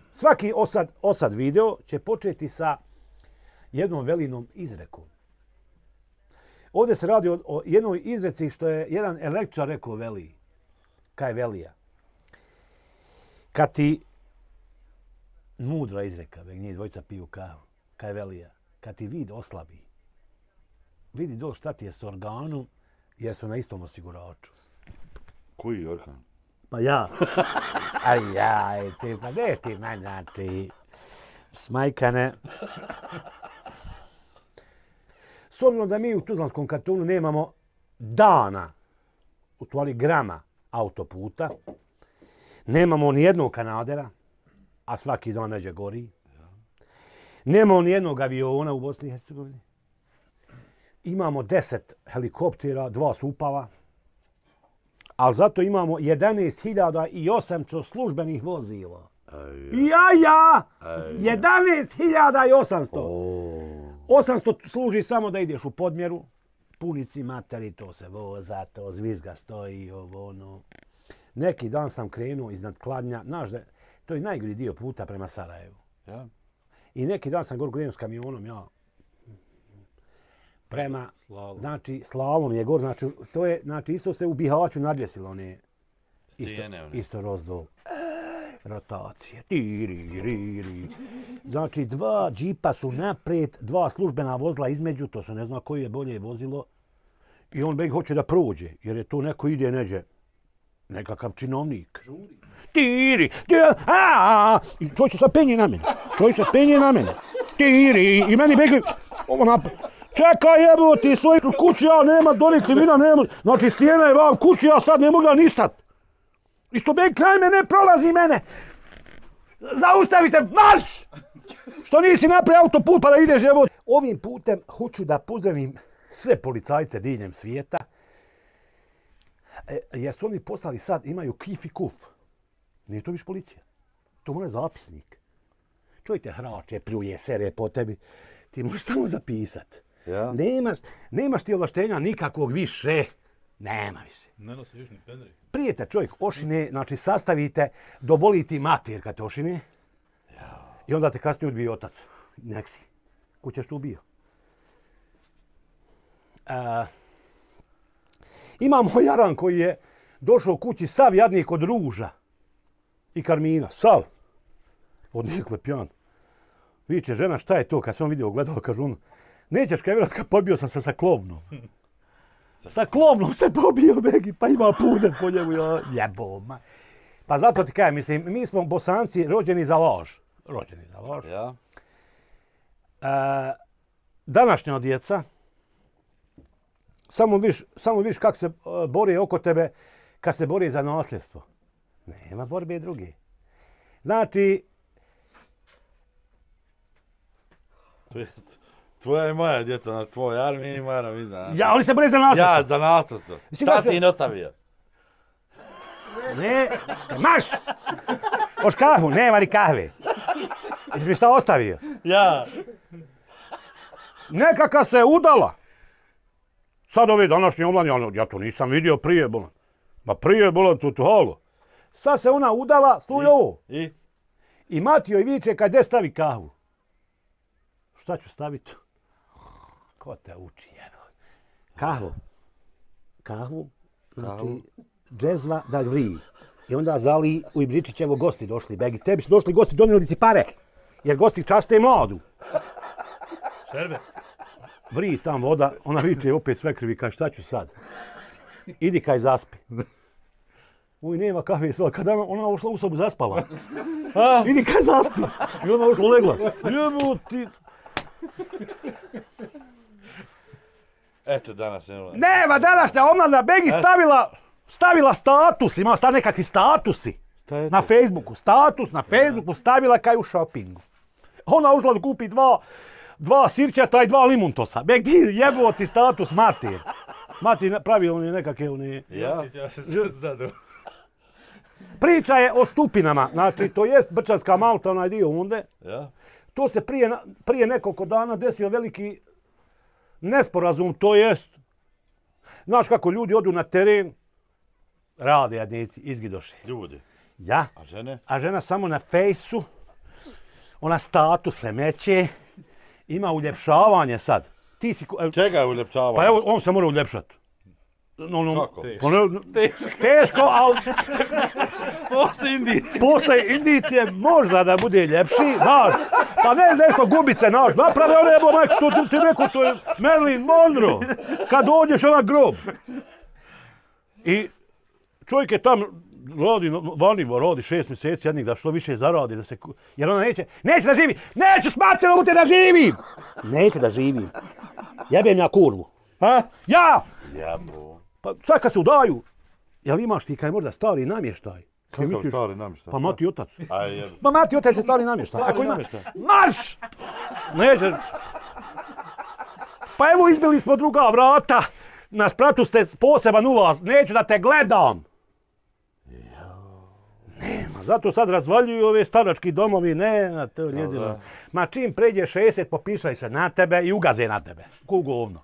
Svaki osad video će početi sa jednom Velinom izrekom. Ovdje se radi o jednoj izreci što je jedan električar rekao Veliji. Kaj Velija. Kad ti mudra izreka, njih dvojica piju kavu. Kaj Velija. Kad ti vid oslabi, vidi dol šta ti je s organom, jer su na istom osiguraču. Koji organ? Pa ja. Aj, ti, pa neš ti meni, znači, smajkane. S obzirom da mi u Tuzlanskom kantonu nemamo dana, u stvari grama autoputa, nemamo ni jednog kanadera, a svaki dan neđe gori. Nemamo ni jednog aviona u Bosni i Hercegovini. Imamo 10 helikoptera, 2 su upala, ali zato imamo 11.800 službenih vozila. Ja! 11.800! 800 služi samo da ideš u Podmjeru, punici materi, to se voza, to zvizga stoji, ovo ono. Neki dan sam krenuo iznad Kladnja, znaš da to je najgori dio puta prema Sarajevu. Ja. I neki dan sam krenuo s kamionom, ja, prema, Slalom. znači, slalom je gor, znači, to je, znači, isto se u Bihaću nadvjesilo, one, isto rozdol. Rotacije. Tiri. Znači, 2 džipa su naprijed, 2 službena vozila između, to se ne zna koji je bolje vozilo. I on beg hoće da prođe, jer je tu neko ide neđe. Nekakav činovnik. Tiri. I čovjek se sad penje na mene. Tiri. I meni beg... Čekaj jeboti, svoj kući, ja nema, doli krivina, nema. Znači, stijena je vam kući, ja sad ne mogu nistat. Isto beg kraj mene, prolazi mene. Zaustavite, marš! Što nisi napravio autoput pa da ideš jeboti. Ovim putem hoću da pozdravim sve policajce diljem svijeta. Jer su oni poslali sad, imaju kif i kuf. Nije to više policija. To mora zapisnik. Čovjek te hrače, pljuje, sere po tebi. Ti možeš samo zapisat. Ja? Nemaš ti ovlaštenja nikakvog više. Nema više. Ne nosi još ni pendri. Prije te čovjek ošine, znači sastavite, doboli ti mater kad te ošine. I onda te kasnije odbije otac. Nek si. Kućeš tu bio. Imamo Jaran koji je došao kući sav jadnik od Ruža i Karmina. Sav. Odnikle pjan. Viče žena šta je to kad sam vidio gledao, kažu ono. Nećeš kaj vjerat kad pobio sam se sa klovnom. Sa klovnom se pobio Begi, pa ima puder po njemu. Jeboma. Pa zato ti kajem, mislim, mi smo Bosanci rođeni za laž. Ja. Današnja djeca, samo viš kako se bore oko tebe kad se bori za nasljedstvo. Nema borbe druge. Znači... Tvoja i moja djeca na tvoj armiji i moja ravina. Ja, oni se bore za nasljedstvo. Ja, za nasljedstvo. Šta si im ostavio? Ne, maš! Oš kahvu, nema ni kahve. Jesi mi šta ostavio? Ja. Nekaka se udala. Sad ovi današnji omladnji, ja to nisam vidio prije bolan. Ma prije bolan tu halo. Sad se ona udala, sluj ovo. I mati joj viče kad gdje stavi kahvu. Šta ću staviti? Ko te uči, jebo? Kahvu, znači džezva da vriji. I onda zali u Ibričićevo gosti došli. Begi, tebi su došli gosti, donijeli ti pare. Jer gosti časte mladu. Šerbe. Vriji tam voda, ona viče opet sve krivi, kaže šta ću sad? Idi kaj zaspi. Uj, nema kahve i kada ona ušla u sobu zaspala. Idi kaj zaspi. I ona ušla legla. Jeboti. Eto danas nema. Nema današnja omladna Begi stavila status, ima sad nekakvi statusi. Na Facebooku, status na Facebooku stavila kaj u shoppingu. Ona ušla da kupi dva sirćata i 2 limuntosa. Beg ti jeboti status mater. Mati pravi oni nekakve oni... Ja? Priča je o Stupinama, znači to jest Brčanska Malta, onaj dio onde. Ja? To se prije nekoliko dana desio veliki nesporazum, to jest. Znaš kako ljudi odu na teren, rade jadnici, izgidoše. Ljudi. Ja. A žene? A žena samo na fejsu ona status se meće, ima uljepšavanje sad. Ti si... Čega je uljepšavanje? Pa evo, on se mora uljepšati. Kako? Teško, ali... Postoje indicije možda da bude ljepši, znaš. Pa ne nešto gubice, znaš. Naprave ono jebo majku, ti neko, to je Marilyn Monroe. Kad dođeš ona grob. I čovjek je tam radi 6 mjeseci jednih da što više zaradi, da se... Jer ona neće da živi! Neću smatrati da živim! Neću da živim. Jebem ja kurvu. Ha? Ja! Jebo. Pa sad kad se udaju, jel imaš ti kaj možda stari namještaj? Kakav stari namještaj? Pa mati otac. Aj, Pa mati otac je stari namještaj. Ako ima... Marš! Neće... Pa evo izbili smo druga vrata. Na spratu ste poseban ulaz. Neću da te gledam. Nema, zato sad razvaljuju ove starački domovi, ne, to je jedino. Ma čim pređe 60, popišaj se na tebe i ugaze na tebe. Ko govno.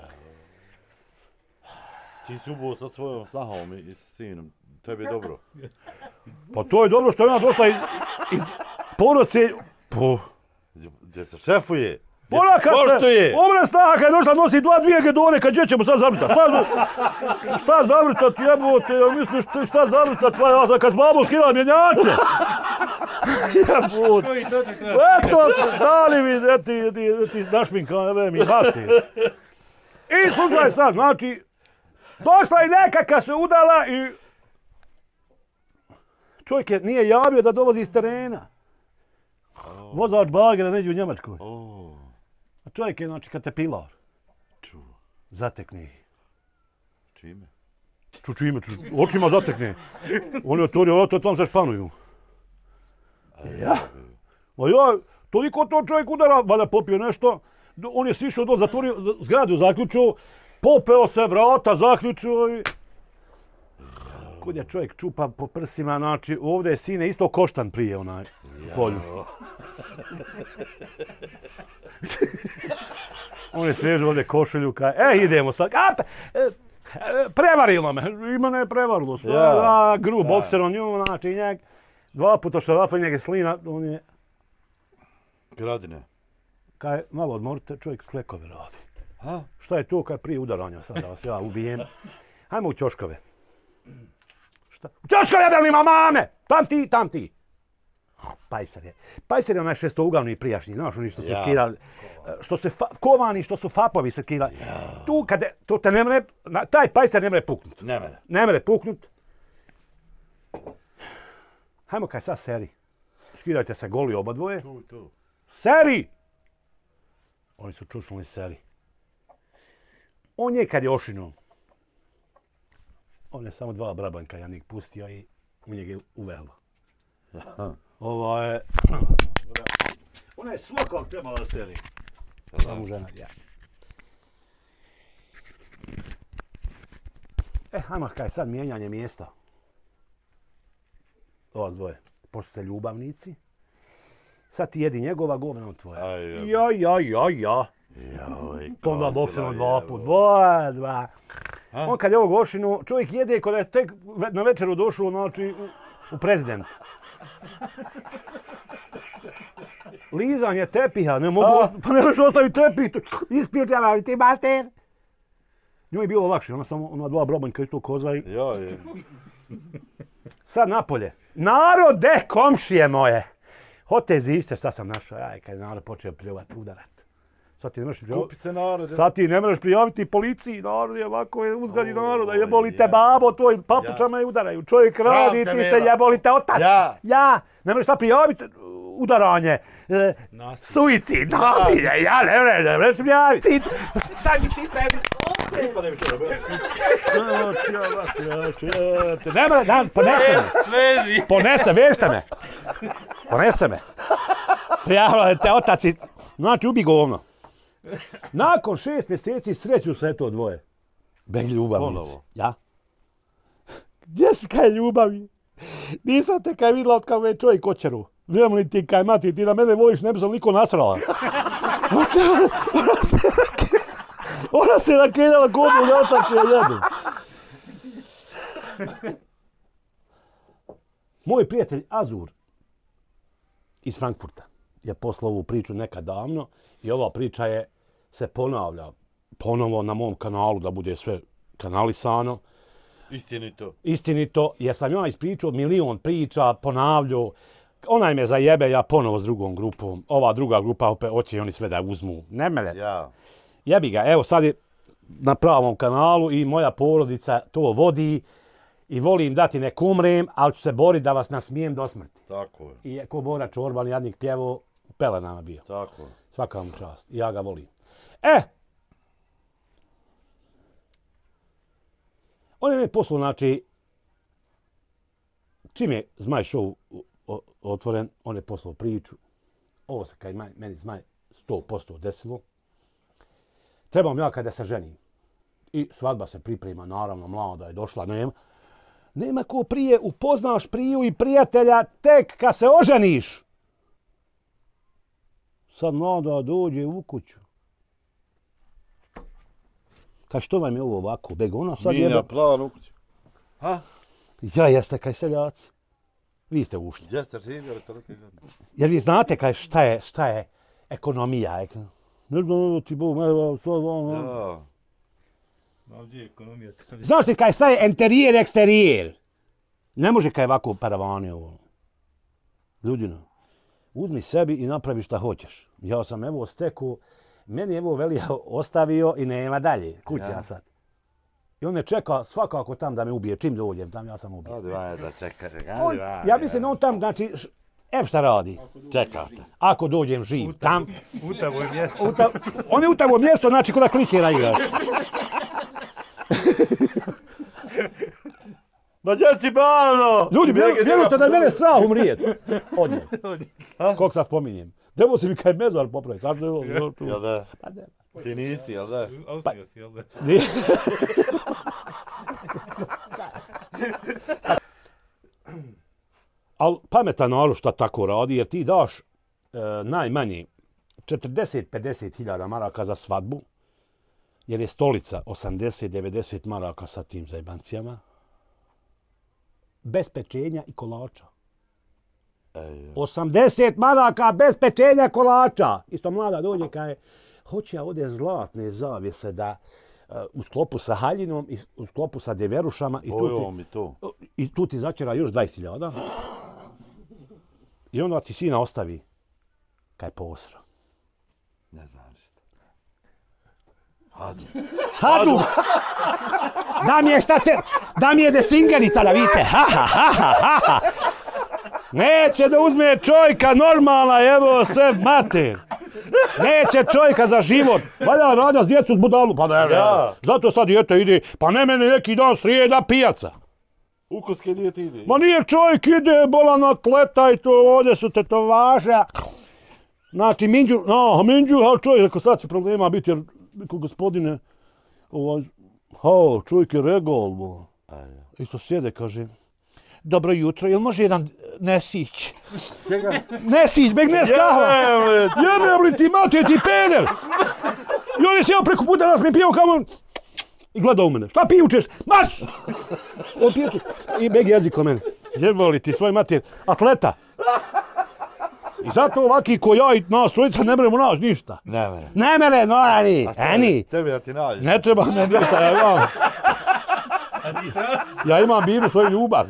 Ti si ubo sa svojom snahom i sa sinom, tebi je dobro. Pa to je dobro što je ona došla iz porodice. Gdje se šefuje? Ona kad se, ona snaha kad je došla nosi 2 gedone, kad gdje ćemo sad zavrtat? Šta zavrtat, jebote, ja misliš šta zavrtat, pa ja sam kad s babom skidala mjenjače. Jebote. Eto, dali mi, ti našminka, ne mi, bati. I slušaj sad, znači, došla i neka kad se udala i čovjek nije javio da dolazi iz terena. Vozač bagera neđe u Njemačkoj. A čovjek je, znači, katepilar. Zatekne ih. Čime? Čime? Očima zatekne. On je otvorio oto, tam se španuju. Ja? A ja, toliko to čovjek udara, valjda popio nešto, on je sišao do, zatvorio zgradu, zaključio, popeo se, vrata, zaključio i... Kud je čovjek čupa po prsima, znači, ovdje je sine isto koštan prije onaj polju. On je svežio ovdje košulju, kaj, idemo sad, prevarilo me, ima ne prevarilo, gru bokser on nju, znači, njeg, 2 puta šarafa, njeg je slina, on je... Gradine. Kaj, malo odmorite, čovjek slekove radi. Šta je to kaj prije udaranja sad, da vas ja ubijem? Hajmo u ćoškove. Šta? U ćoškove jebelima mame! Tam ti! Pajser je onaj šestougavni prijašnji, znaš oni što se skidali, što se kovani, što su fapovi se skidali. Tu kad to te ne mre, taj pajser ne mre puknut. Ne mre puknut. Hajmo kaj sad seri. Skidajte se goli oba dvoje. Seri! Oni su čušnuli seri. On je kad je ošinuo. On je samo 2 brabanka Janik pustio i u njega je uvelo. Ovo je... Ona je svakog trebala da seri. Samo žena, ja. Hajmo kaj sad mijenjanje mjesta. Ova dvoje. Pošto se ljubavnici. Sad ti jedi njegova govna tvoja. Ja. Onda bokserom 2 put. 2. On kad je ovog ošinu, čovjek jede kada je tek na večeru došao, znači, u prezident. Lizanje tepiha, ne mogu, pa ne možeš ostaviti tepih, ispirtjava ti mater. Njoj je bilo lakše, ona samo, ona 2 brabanjka isto koza i... Sad napolje. Narode, komšije moje! Hote zište šta sam našao, kad je narod počeo pljuvati, udarat. Sad ti ne možeš prijaviti policiji, narod je ovako je uzgadi naroda, jeboli te babo, tvoj papučama je udaraju. Čovjek radi, ti se jeboli te otac. Ja, ne možeš sad prijaviti udaranje, suicid, nasilje, ja ne možeš prijaviti. Sad mi si tebi. Ne možeš, ponese me. Ponese me. Prijavila te otac i, znači ubi govno. Nakon 6 mjeseci sreću se to dvoje. Bez ljubavnici. Ja? Gdje si kaj ljubavi? Nisam te kaj vidjela od kao je čovjek kočeru. Vijemo li ti kaj mati, ti na mene voliš, ne bi sam niko nasrala. Ona se nakidala kodu na otače jedu. Moj prijatelj Azur iz Frankfurta. je poslao ovu priču nekad davno i ova priča se ponavlja ponovo na mom kanalu da bude sve kanalisano. Istinito, jer sam ja ispričao milion priča, ponavljao. Onaj me zajebe, ja ponovo s drugom grupom. Ova druga grupa opet hoće oni sve da uzmu. Ne mene. Ja. Jebi ga, evo sad je na pravom kanalu i moja porodica to vodi i volim dati nek umrem, ali ću se boriti da vas nasmijem do smrti. Tako je. I ko Bora Čorban, jadnik pjevo, u pelenama bio. Tako je. Svaka mu čast. I ja ga volim. On je me poslao, znači, čim je Zmaj show otvoren, on je poslao priču. Ovo se kaj meni Zmaj 100% desilo. Trebam ja kada se ženim. I svadba se priprema, naravno, mlada je došla, nema ko prije upoznaš priju i prijatelja tek kad se oženiš. Sad mlada dođe u kuću. Kaj što vam je ovo ovako? Bego, ona sad Minja plan u kuću. Ha? Ja jeste kaj seljaci. Vi ste ušli. Jeste živjeli tolike godine. Jer vi znate kaj šta je ekonomija. Ne znam, ti Bog, Ja. Ovdje je ekonomija. Znaš ti kaj šta je interijer, eksterijer? Ne može kaj ovako paravane ovo. Ljudino, uzmi sebi i napravi šta hoćeš. Ja sam evo stekao, meni evo Velija ostavio i nema dalje. Kuća sad. I on me čeka svakako tam da me ubije. Čim dođem tam, ja sam ubio. Odi van da čekaj. Ja mislim on tam, znači, evo šta radi. Čekate. Ako dođem živ tam. Utavo je mjesto. On je utavo mjesto, znači kod da klikera igraš. Ma djeci balno! Ljudi, vjerujte da je mene strah umrijet. Od nje. Koliko sad pominjem. Debo si mi kaj mezar popravi. Sad ne Jel da? Pa ne. Ti nisi, jel da? Austrija si, jel da? Ali pametan narod šta tako radi, jer ti daš najmanje 40-50 hiljada maraka za svadbu, jer je stolica 80-90 maraka sa tim zajebancijama, bez pečenja i kolača. 80 maraka bez pečenja kolača. Isto mlada dođe kaj hoće ja ovdje zlatne zavjese da u sklopu sa haljinom i u sklopu sa deverušama i tu ti začera još 20.000. I onda ti sina ostavi kaj posra. Ne znam šta. Hadu! Da mi je desingerica da vidite. Neće da uzme čovjeka normalna, evo se mater. Neće čovjeka za život. Valja rađa s djecu s budalu. Pa ne, zato sad dijete ide. Pa ne mene neki dan srijeda pijaca. Ukoske dijete ide. Ma nije čovjek ide, bolan atleta i to ovdje su tetovaže. Znači, minđu, ali čovjek, rekao sad će problema biti, jer gospodine, čovjek je regal, isto sjede, kaže, dobro jutro, jel može jedan Nesić? Čega? Nesić, beg nes kahva! Jebem li ti mati, ti peder! I on je sjeo preko puta nas mi pijao kao i gleda u mene. Šta pijučeš? Marš! On pije i beg jezik o mene. Jebem li ti svoj mater, atleta? I zato ovaki ko ja i nas trojica ne meremo naći ništa. Ne mere, no ani. Tebi da ti nađeš. Ne treba me ništa, ja imam biru svoju ljubav.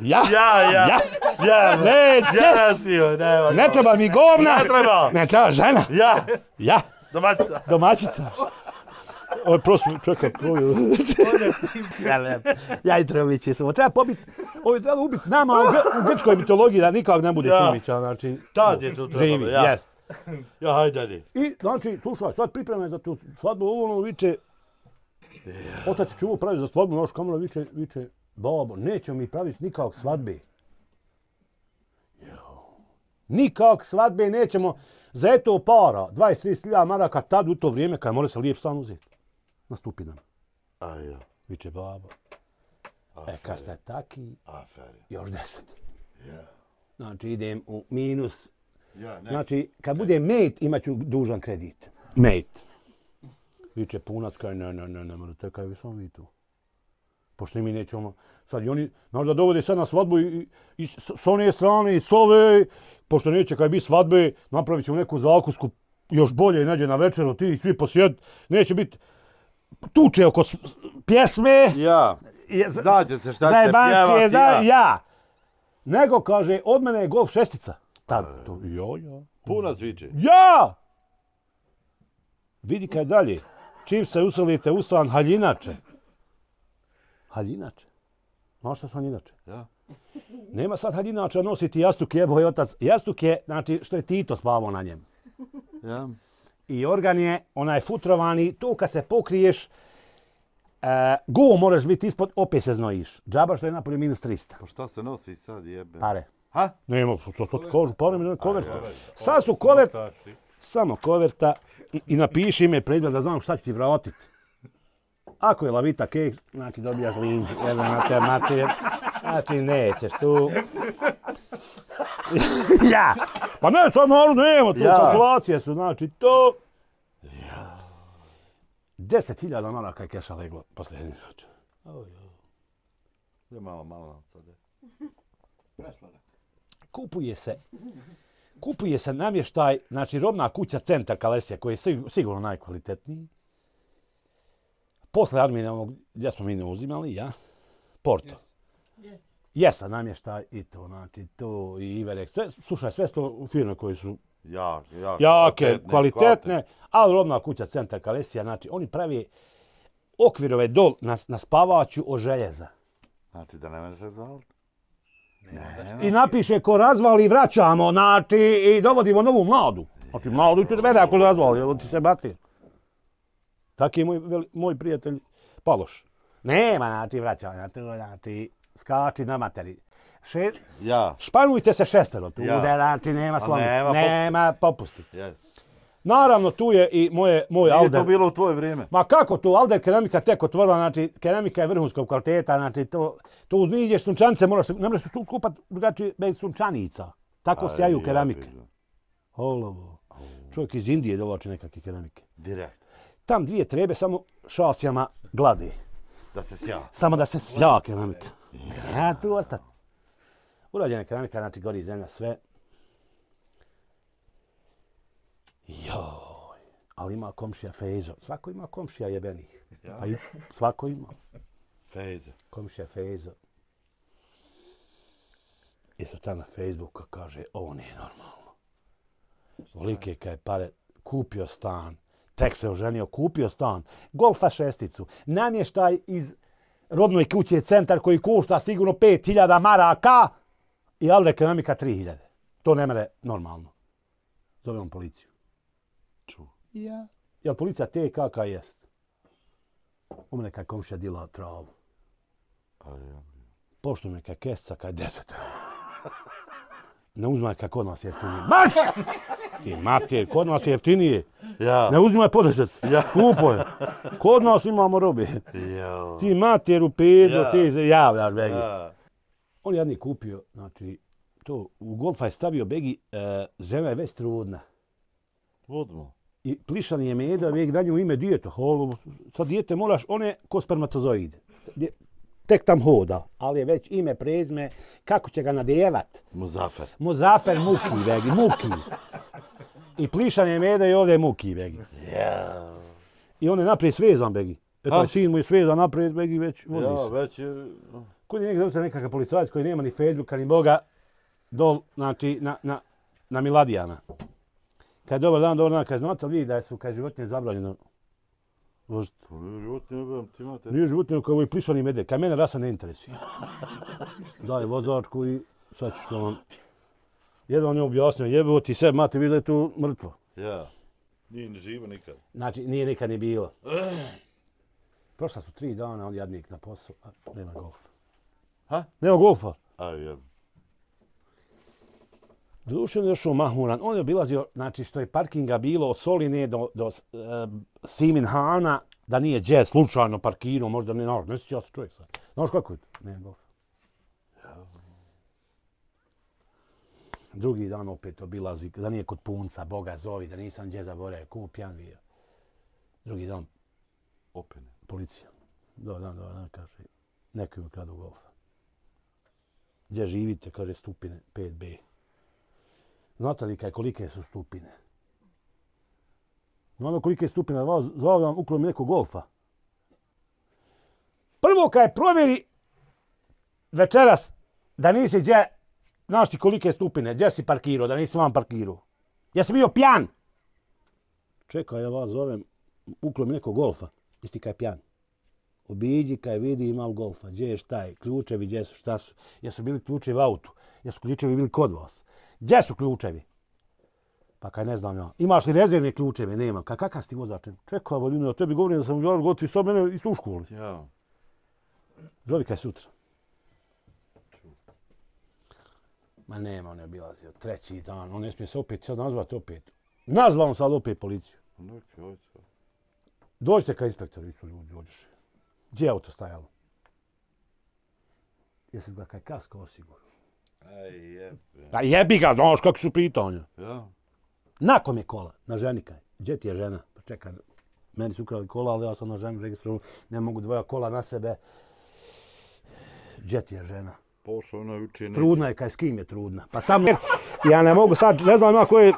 Ne treba mi govna. Ne treba žena. Ja. Domaćica. Ovo je prosto, čekaj, ja i Trovići smo. Treba pobiti, ovo je trebalo ubiti nama u grčkoj mitologiji da nikak ne bude Trovića, znači... Tad je to trebalo, jest. Ja, hajde. I, znači, slušaj, sad pripremaj za tu svadbu, ovo viče... Otac će ovo pravi za svadbu, naš kamera viče, babo, nećemo mi praviti nikak svadbe. Nikak svadbe nećemo, za eto para, 20-30 maraka, tad u to vrijeme, kad mora se lijep stan uzeti. Nastupi nam. Viče, babo. Kad ste taki, još 10. Znači, idem u minus. Znači, kad bude mate, imat ću dužan kredit. Mate. Viče, punac, kaj ne, morate, kaj vi sam vi tu. Pošto mi nećemo, sad i oni, znaš da dovode sad na svadbu i s one strane, i s ove, pošto neće kad biti svadbe, napravit ćemo neku zakusku još bolje neđe na večeru, ti svi posjed, neće biti tuče oko pjesme. Ja, znaće se šta će zajebancije, pjevati, ja. Nego kaže, od mene je golf šestica. Tad, to, ja. Puna zviče. Ja! Vidi kaj dalje. Čim se uselite u stan haljinače. Haljinače? Znaš šta su haljinače? Ja. Nema sad haljinača nositi jastuk, jebo je otac. Jastuk je, znači, što je Tito spavao na njem. Ja. I organ je onaj futrovani, tu kad se pokriješ, go moraš biti ispod, opet se znojiš. Džaba što je napolje minus 300. Pa šta se nosi sad jebe? Pare. Ha? Nema, sad kažu pare, mi koverta. Sad su koverta, samo koverta i napiši ime predmet da znam šta ću ti vratiti. Ako je lavita keks, znači dobijaš linđu, jedan na te materije, znači nećeš tu. Ja! Pa ne, sad naravno nema tu, kalkulacije su, znači to. 10.000 maraka je keša leglo posljednji noć. Je malo sad. Kupuje se namještaj, znači robna kuća Centar Kalesija koji je sigurno najkvalitetniji. Posle Armine, gdje smo mi ne uzimali, ja? Porto. Jesa namještaj i to, znači to i Iverex. Slušaj, sve to firme koje su jake, kvalitetne, ali robna kuća Centar Kalesija, znači oni pravi okvirove dol na spavaću od željeza. Znači da ne možeš razvaliti? I napiše ko razvali vraćamo, znači i dovodimo novu mladu. Znači mladu ti vede ako razvali, ti se bati. Taki je moj prijatelj Paloš. Nema, znači vraćamo, znači skači na materi. Španujte se šestero tu, znači nema slomi, nema popusti. Naravno, tu je i moj Alder. Nije to bilo u tvoje vrijeme? Ma kako tu, Alder keramika tek otvorila, znači keramika je vrhunskog kvaliteta, znači to uzmiđeš sunčanice, ne možeš kupati drugačije bez sunčanica. Tako sjaju keramike. Holovo. Čovjek iz Indije dovlači nekakve keramike. Direkt. Tam dvije trebe samo šasijama glade. Da se sja. Samo da se sja keramika. Ja tu ostati. Urađena keramika, znači gori zemlja, sve. Joj, ali ima komšija Fejzo. Svako ima komšija jebenih. Pa i svako ima. Fejzo. Komšija Fejzo. Isto ta na Facebooku kaže, ovo nije normalno. Volike kaj pare, kupio stan. Tek se oženio, kupio stan. Golfa šesticu. Namještaj iz robnoj kuće Centar koji košta sigurno 5.000 maraka. I Alder keramika 3.000. To ne mere normalno. Zovem policiju. Ja. Jel policija te kaka jest? U mene kaj komšija dila travu. Pošto me kaj kesca kaj 10. Ne uzmaj kaj kod nas jeftinije. Marš! Ti mater, kod nas je jeftinije. Ne uzmaj po 10. Kupo je. Kod nas imamo robe. Ti mater u pedo, ti javljaš begi. On je jedni kupio, znači, to u golfa je stavio begi, žena je već trudna. Vodmo. I plišan je medo, vijek dalje u ime dijete. Sad dijete moraš, on je ko spermatozoid. Tek tam hoda, ali je već ime, prezme, kako će ga nadjevat. Muzafer. Muzafer Muki, vegi, Muki. I plišan je medo i ovdje je Muki, vegi. I on je naprijed svezan, begi. Eto, sin mu je svezan naprijed, begi, već vozi se. Ja, već je... Kod je nekakav policajac koji nema ni Facebooka, ni Boga, dol, znači, na Miladijana. Kad dobar dan, kad znate li vi da su kad životinje zabranjeno voziti? Nije životinje kao i plišani medved, kad mene rasa ne interesuje. Daj vozačku i sad ću što vam... Jedan on je objasnio, jebo ti sve, mate, vidi da je tu mrtvo. Ja, nije ni živo nikad. Znači, nije nikad ni bilo. Prošla su 3 dana, on jadnik na posao, a nema golfa. Ha? Nema golfa. Dušan je došao mahuran. On je obilazio, znači što je parkinga bilo od Soline do Siminhana, da nije džet slučajno parkirao, možda ne sjeća se čovjek sad. Znaš kako je to? Nema golfa. Drugi dan opet obilazi, da nije kod punca, Boga zovi, da nisam džet zaboravio, kupijan bio. Drugi dan. Opet. Policija. Dobar dan, kaže. Neko mi kradu golfa. Gdje živite, kaže Stupine, 5B. Znate li kolike su stupine? Znamo kolike stupine, zvao vam ukolo mi neko golfa. Prvo kad je provjeri večeras da nisi gdje, znaš ti kolike stupine, gdje si parkirao, da nisi vam parkirao. Ja sam bio pjan. Čekaj, ja vas zovem, ukolo mi neko golfa, isti kaj je pjan. Obiđi kaj vidi ima golfa, gdje je šta je, ključevi gdje su, šta su. Jesu bili ključevi u autu, jesu ključevi bili kod vas. Gdje su ključevi? Pa kaj ne znam ja. Imaš li rezervne ključeve? Nemam. Kakav si ti vozač? Čekaj, Valjuna, ja tebi govorim da sam gotovi sa mene isto u školi. Ja. Zovi kaj sutra. Ma nema, on je obilazio. Treći dan, on ne smije se opet sad nazvati opet. Nazvao on sad opet policiju. Dođite ka inspektoru, isto ljudi, dođeš. Gdje je auto stajalo? Jesi ga kaj kasko osigurao? Aj jebi. Pa jebi ga, znaš kakvi su pitanja. Ja. Nakon je kola, na ženi kaj. Gdje ti je žena? Pa čekaj, meni su ukrali kola, ali ja sam na ženu registrao, ne mogu dvoja kola na sebe. Gdje ti je žena? Pošao ona juče. Trudna je, kaj s kim je trudna? Pa sam ja ne mogu sad, ne znam ja koji...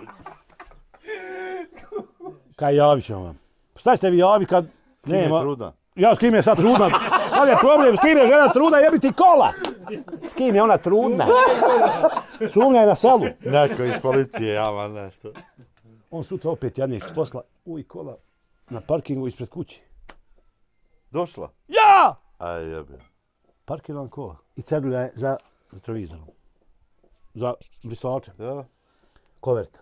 Kaj javit ćemo vam. Šta ćete vi javiti kad... S kim je trudna? Ja s kim je sad trudna? Sad je problem, s kim je žena trudna, jebi ti kola! S kim je ona trudna? Sumnja je na selu. Neko iz policije, ja nešto. On sutra opet jadnik s posla. Uj, kola na parkingu ispred kuće. Došla? Ja! Aj jebi. Parkiran kola. I cedulja je za retrovizorom. Za brisačem. Ja. Koverta.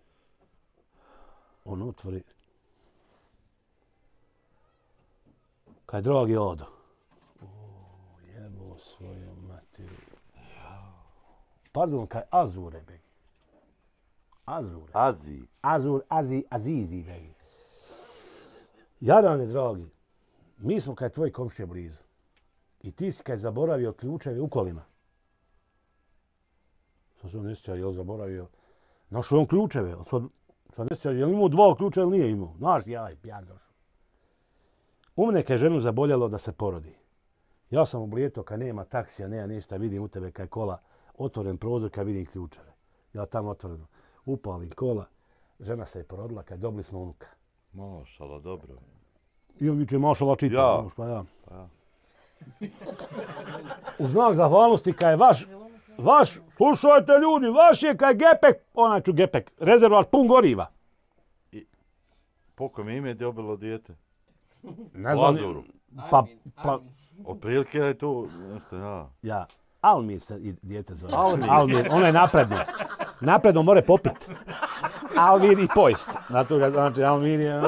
On otvori. Kaj dragi odo. Jebo svoju materiju. Pardon, kaj Azure, begi. Azure. Azi. Azizi, begi. Jarane, dragi, mi smo kaj tvoji komšije blizu. I ti si kaj zaboravio ključeve u kolima. Sad se on ne sjeća, jel zaboravio? Našao on ključeve, sad ne sjeća, jel imao dva ključa ili nije imao? Znaš, jaj, pjan došao. U mene kaj ženu zaboljalo da se porodi. Ja sam oblijetao kad nema taksija, nema ništa, vidim u tebe kaj kola, otvoren prozor kad vidim ključeve. Ja tamo otvoreno, upalim kola, žena se je porodila kad dobili smo unuka. Mašala, dobro. I on viče mašala čita. Ja. Pa ja. Ja. U znak zahvalnosti kaj je vaš, slušajte ljudi, vaš je kaj gepek, onaj ću gepek, rezervoar pun goriva. Po kom ime je dobilo dijete? Ne U znam. Azuru. Pa, Otprilike je to, nešto, ja. ja. Almir se i dijete zove. Almir, ono je napredno. Napredno more popit. Almir i pojst. Zato ga znači Almir je...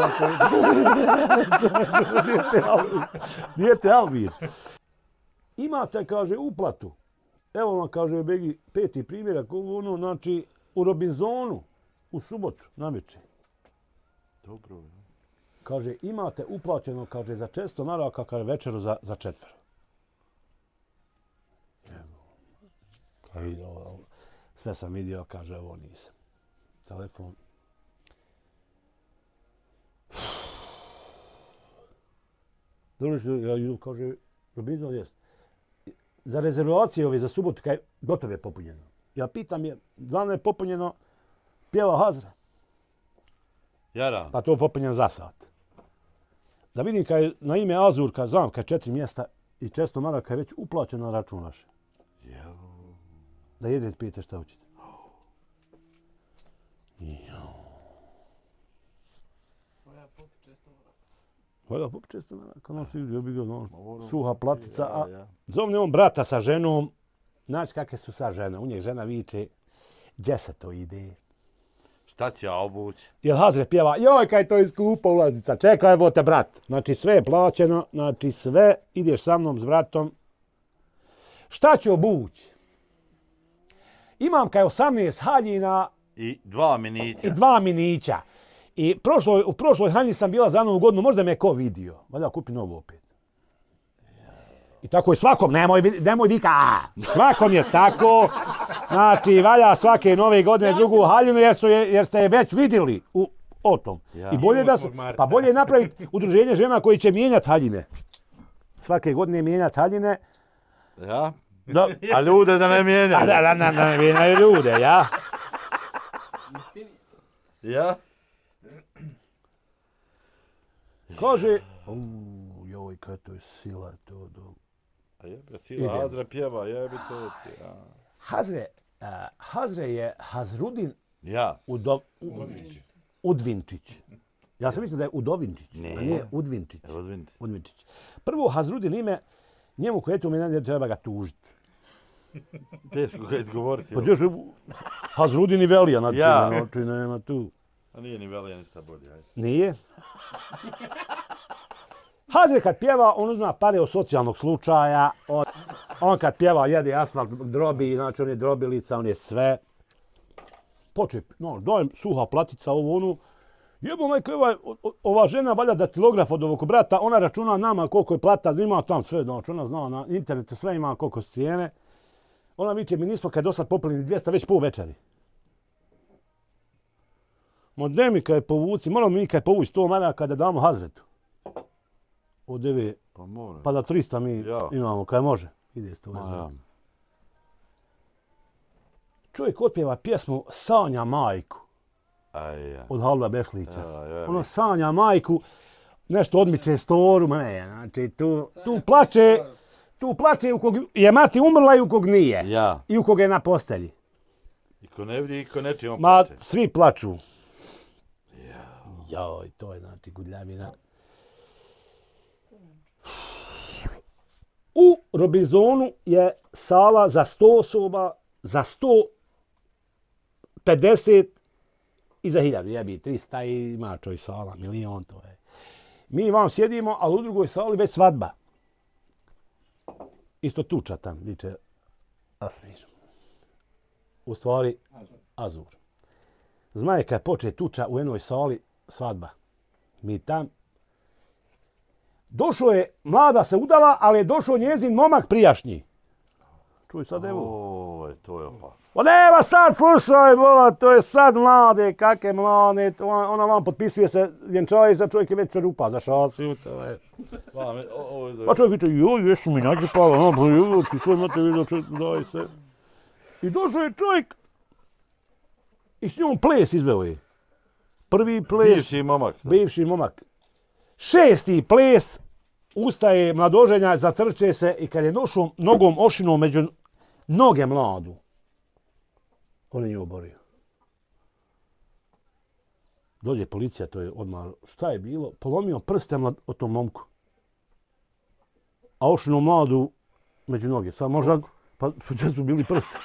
Dijete Almir. Imate, kaže, uplatu. Evo vam, kaže, Begi, peti primjerak, ono, znači, u Robinzonu, u subotu, navečer. Dobro, ja. Kaže, imate uplaćeno, kaže, za 400 maraka, kaže, večeru za četvero. Sve sam vidio, kaže, ovo nisam. Telefon. Dobro što ja kaže, Robinson jest. Za rezervacije ove za subotu, kaj gotovo je popunjeno. Ja pitam je, da li je popunjeno pjeva Hazra? Jara. Pa to je popunjeno za sat. Da vidim kaj na ime Azur, kaj znam, kaj 4 mjesta i 400 maraka je već uplaćeno na račun vaše. Da jedete, pijete šta hoćete. Valja popit često maraka, no si vidio, bi ga, no, suha platica, a zovne on brata sa ženom, znaš kakve su sa žena, u njeg žena viče, gdje se to ide? Šta će ja obući? Jel Hazre pjeva, joj kaj to je skupa ulaznica, čekaj, evo te brat. Znači sve je plaćeno, znači sve, ideš sa mnom s bratom. Šta ću obući? Imam kaj 18 haljina I 2 minića. i 2 minića. I u prošloj halji sam bila za Novu godinu, možda me ko vidio. Valja kupi novu opet. I tako je svakom, nemoj vika, svakom je tako. Znači, valja svake nove godine drugu haljinu jer ste je već vidjeli o tom. Ja. I bolje da pa bolje je napraviti udruženje žena koji će mijenjati haljine. Svake godine mijenjati haljine. Ja? Da, A ljude da ne mijenjaju. da ne mijenjaju ljude, ja. Ja? Kaže, joj, kaj to je sila to. A jebe, sila Hazre pjeva, jebi to ti. Hazre je Hazrudin Ja. Udvinčić. Ja sam mislio da je Udovinčić, a nije Udvinčić. Udvinčić. Prvo, Hazrudin ime, njemu koje to meni treba ga tužiti. Teško ga izgovoriti. Pa ćeš Hazrudin i Velija na Ja. oči, nema tu. A nije ni Velija ništa bolje, ajde. Nije. Hazre kad pjeva, on uzma pare od socijalnog slučaja. On kad pjeva, jede asfalt, drobi, znači on je drobilica, on je sve. Poče, dajem suha platica, ovo onu. Jebo majko, ova žena valja datilograf od ovog brata, ona računa nama koliko je plata, ima tam sve, znači ona zna na internetu sve ima koliko su cijene. Ona viče, mi nismo kad do sad popili 200, već pol večeri. Ma ne mi kaj povuci, moramo mi kaj povući 100 maraka da damo Hazretu. Od 9, pa da 300 mi imamo, kaj može. Ide s to. Čovjek otpjeva pjesmu Sanja majku. Od Halda Bešlića. Ono sanja majku, nešto odmiče storu, ma ne, znači tu plače u kog je mati umrla i u kog nije. I u kog je na postelji. I ko ne vidi, i ko neči on plače. Ma, svi plaču. Joj, to je znači gudljavina. U Robinzonu je sala za 100 osoba, za 150 i za 1000, jebi, 300 i ima čoj sala, milion to je. Mi vam sjedimo, ali u drugoj sali već svadba. Isto tuča tam, viče Asmir. U stvari, Azur. Zmaje kad poče tuča u jednoj sali, svadba. Mi tam. Došao je, mlada se udala, ali je došao njezin momak prijašnji. Čuj sad evo. To je opasno. Pa nema sad, slušaj, bola, to je sad mlade, kakve mlade, ona vam potpisuje se, vjenčaje za čovjek je već čerupa za šasiju, to je. Pa čovjek viče, joj, jesu mi nađe pala, ti svoj mate vidio, daj se. I došao je čovjek i s njom ples izveo je. Prvi ples. Bivši momak. 6. ples, ustaje mladoženja, zatrče se i kad je došao nogom ošinom među noge mladu, on je nju oborio. Dođe policija, to je odmah, šta je bilo? Polomio prste od tom momku. A ošinu mladu među noge. Sad možda, pa gdje su bili prste?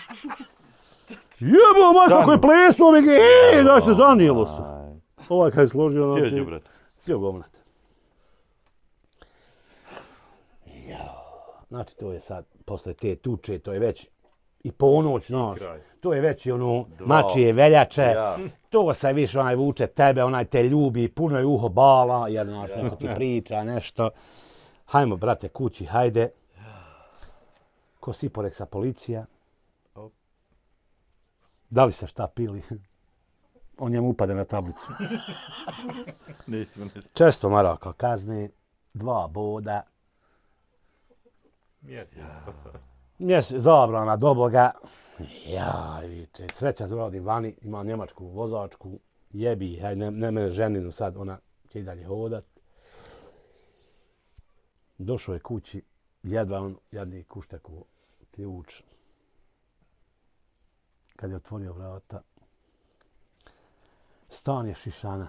Jebo, maj, kako je plesno, da se zanijelo se. Ovaj kad je složio... Sjeđu, brat. Sjeo govnat. Znači, to je sad, posle te tuče, to je već i ponoć, znaš. To je već i ono, mačije veljače. To se više onaj vuče tebe, onaj te ljubi, puno je uho bala, jer znaš, neko ti priča, nešto. Hajmo, brate, kući, hajde. Ko Siporeksa policija. Da li se šta pili? On njemu upade na tablicu. Nisam. Često maraka kazne, 2 boda. Zabrana do Boga. Jaj, viče, sreća se rodi vani, ima njemačku vozačku, jebi, haj, ne mene ženinu sad, ona će i dalje hodat. Došao je kući, jedva on, jadni kušteku, ključ. Kad je otvorio vrata, stan je šišana.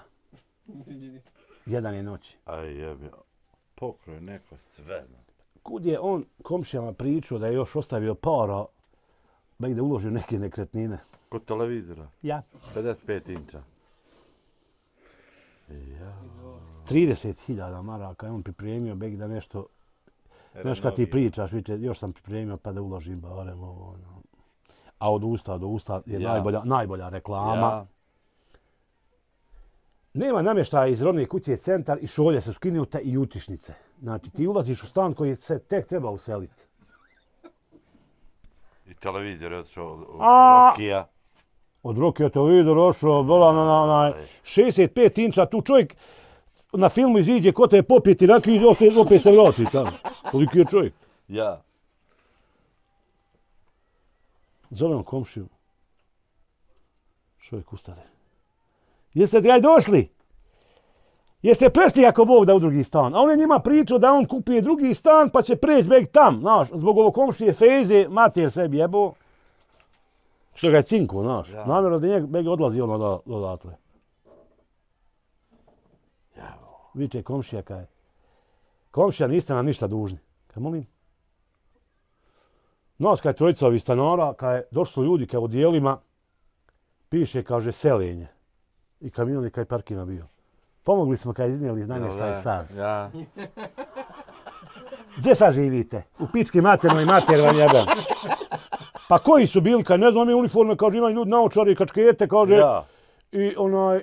1 je noći. Aj jebi, pokroje neko sve. Kud je on komšijama pričao da je još ostavio para da ide uloži u neke nekretnine. Kod televizora? Ja. 55 inča. 30.000 maraka je on pripremio, beg da nešto... Znaš kad ti pričaš, viče, još sam pripremio pa da uložim barem ovo. A od usta do usta je najbolja reklama. Nema namještaja iz rodne kuće centar i šolje su skinute i utišnice. Znači ti ulaziš u stan koji se tek treba useliti. I televizor je odšao od Rokija. Od Rokija televizor odšao, bila na 65 inča, tu čovjek na filmu iziđe ko te je popijeti rakiju i opet se vrati tamo. Koliki je čovjek? Ja. Zovem komšiju. Čovjek ustade. Jeste ga došli? Jeste prešli ako Bog da u drugi stan? A on je njima pričao da on kupuje drugi stan pa će preći beg tam, znaš, zbog ovo komšije Fejze, mater sebi jebo. Što ga je cinko, znaš. Ja. Namjerno da njeg beg odlazi ono odatle. Viče komšija kaj. Komšija, niste nam ništa dužni. Kaj molim? Nas kaj trojica ovih stanara, kaj došli ljudi kaj u dijelima, piše, kaže, selenje. I kamion je kaj parkina bio. Pomogli smo kaj iznijeli znanje šta je sad. Ja. Gdje sad živite? U pički maternoj mater vam jedan. Pa koji su bili, kaj ne znam je uniforme, kaže imaju ljudi naočari i kačkete, kaže. Ja. I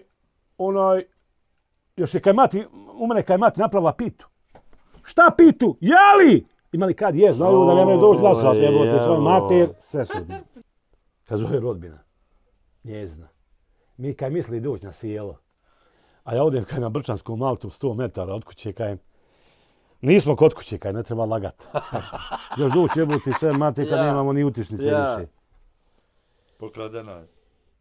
još je kaj mati, u mene kaj mati napravila pitu. Šta pitu? Jeli? Imali kad je, znaju da nemaju doći glasovati, jebote svoj mater, sve sudno. Kad zove rodbina, njezna. Mi kaj misli doći na sjelo. A ja odem kaj na Brčanskom Maltu 100 metara od kuće, kaj nismo kod kuće, kaj ne treba lagat. Još doći jebote sve mater kad nemamo ni utišnice više. Pokradeno je.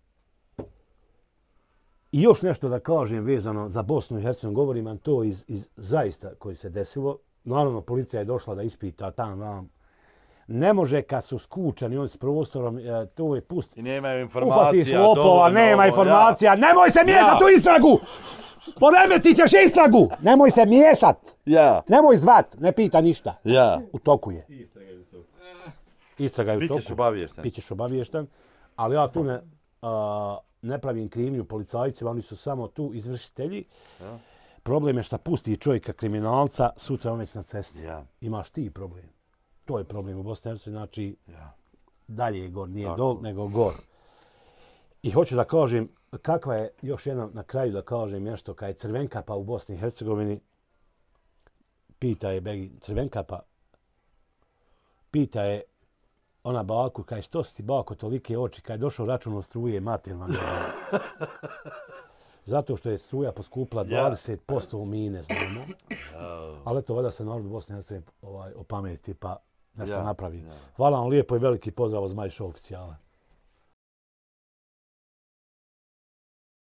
I još nešto da kažem vezano za Bosnu i Hercegovinu, govorim vam to iz zaista koji se desilo. Naravno, policija je došla da ispita tam. Ne može kad su skučani oni s prostorom, to je pusti. I nemaju informacija. Ufatiš lopova, nema informacija. Nemoj se miješat u istragu! Poremetit ćeš istragu! Nemoj se miješat! Ja. Nemoj zvat, ne pita ništa. Ja. U toku je. Istraga je u toku. Bićeš obaviješten. Bićeš obaviješten, ali ja tu ne pravim krivnju policajcima, oni su samo tu izvršitelji. Ja. Problem je šta pusti čovjeka kriminalca, sutra on već na cesti. Ja. Imaš ti problem. To je problem u Bosni i Hercegovini, znači dalje je gor, nije dol, nego gor. I hoću da kažem, kakva je, još jedno na kraju da kažem nešto, kad je Crvenkapa u Bosni i Hercegovini, pita je Begi, Crvenkapa, pita je ona baku, kaj što si ti bako tolike oči, kaj je došao račun od struje, mater vam je. Zato što je struja poskupila 20% u mine, znamo. Ali eto, valjda se narod u Bosni i Hercegovini opameti pa nešto napravi. Hvala vam lijepo i veliki pozdrav od Zmaj Show oficijala.